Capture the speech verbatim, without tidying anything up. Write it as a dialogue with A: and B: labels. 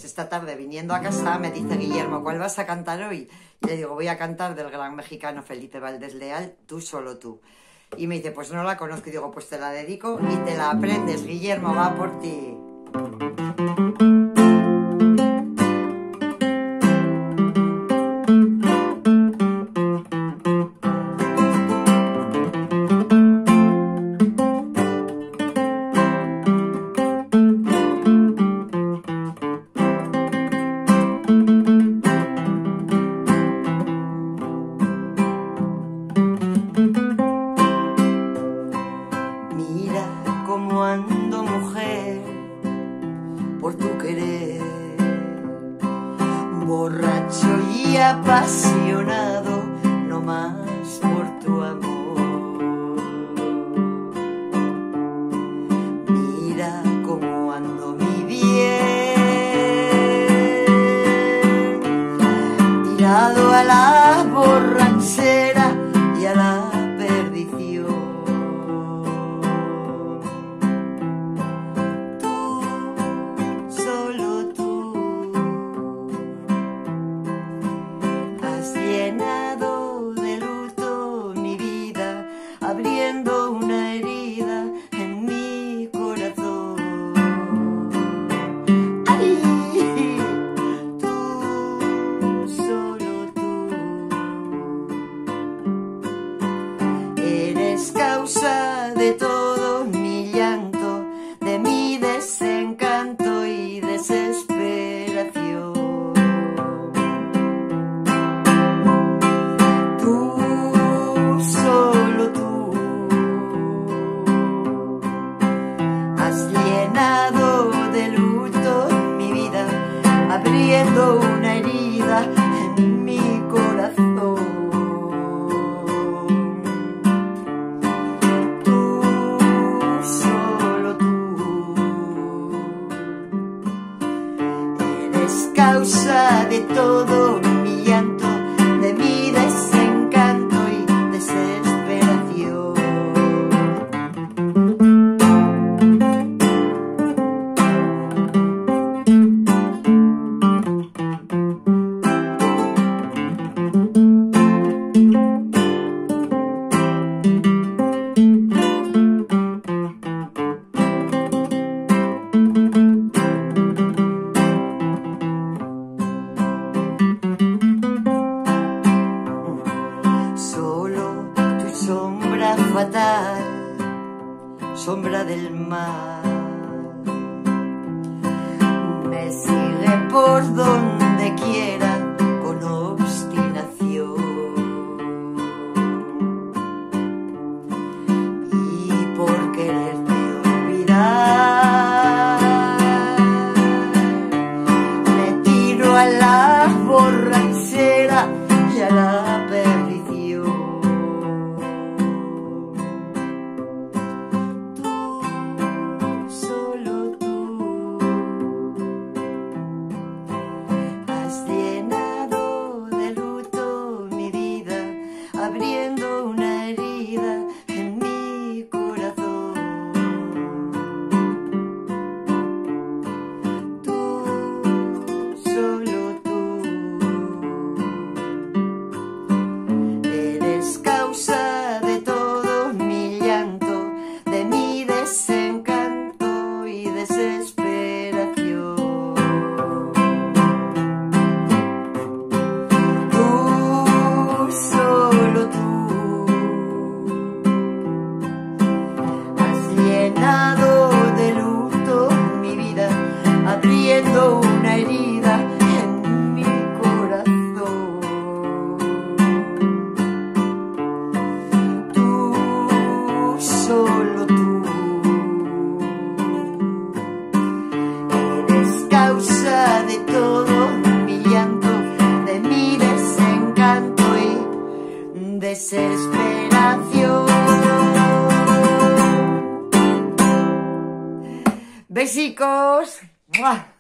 A: esta tarde viniendo a casa me dice Guillermo, ¿cuál vas a cantar hoy? Y le digo, voy a cantar del gran mexicano Felipe Valdés Leal, Tú solo tú. Y me dice, pues no la conozco. Y digo, pues te la dedico y te la aprendes, Guillermo, va por ti. Cómo ando, mujer, por tu querer, borracho y apasionado, no más por tu amor. Mira cómo ando, mi bien, tirado a la borrachera y a la perdición. Llenado de luto mi vida, abriendo una herida en mi corazón. ¡Ay! Tú, solo tú, eres causa de todo mi llanto, de mi desencanto y desesperación. De luto mi vida, abriendo una herida en mi corazón. Tú, solo tú, eres causa de todo mi llanto, de mi desencanto y desesperación. Sombra fatal, sombra del mar, me sigue por donde quiera con obstinación, y por quererte olvidar me tiro a la borrachera y a la perdición. Abriendo una herida en mi corazón. Tú, solo tú, eres causa de todo mi llanto, de mi desencanto y desesperación. Tú, solo llenado de luto mi vida, abriendo una herida en mi corazón. Tú, solo tú, eres causa de todo mi llanto, de mi desencanto y desesperación. Besicos. ¡Mua!